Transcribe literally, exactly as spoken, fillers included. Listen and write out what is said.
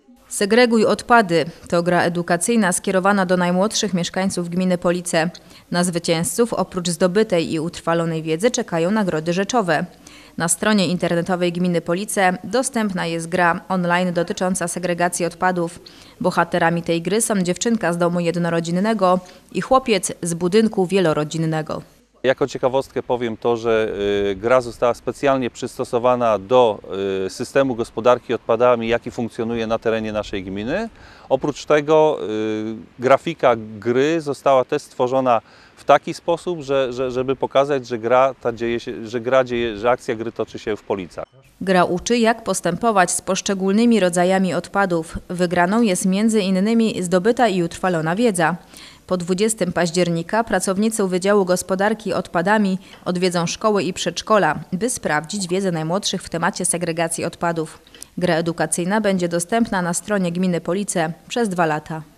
Segreguj odpady to gra edukacyjna skierowana do najmłodszych mieszkańców gminy Police. Na zwycięzców oprócz zdobytej i utrwalonej wiedzy czekają nagrody rzeczowe. Na stronie internetowej gminy Police dostępna jest gra online dotycząca segregacji odpadów. Bohaterami tej gry są dziewczynka z domu jednorodzinnego i chłopiec z budynku wielorodzinnego. Jako ciekawostkę powiem to, że gra została specjalnie przystosowana do systemu gospodarki odpadami, jaki funkcjonuje na terenie naszej gminy. Oprócz tego grafika gry została też stworzona w taki sposób, że, że, żeby pokazać, że gra ta dzieje się, że gra dzieje, że akcja gry toczy się w Policach. Gra uczy, jak postępować z poszczególnymi rodzajami odpadów. Wygraną jest między innymi zdobyta i utrwalona wiedza. Po dwudziestego października pracownicy Wydziału Gospodarki Odpadami odwiedzą szkoły i przedszkola, by sprawdzić wiedzę najmłodszych w temacie segregacji odpadów. Gra edukacyjna będzie dostępna na stronie gminy Police przez dwa lata.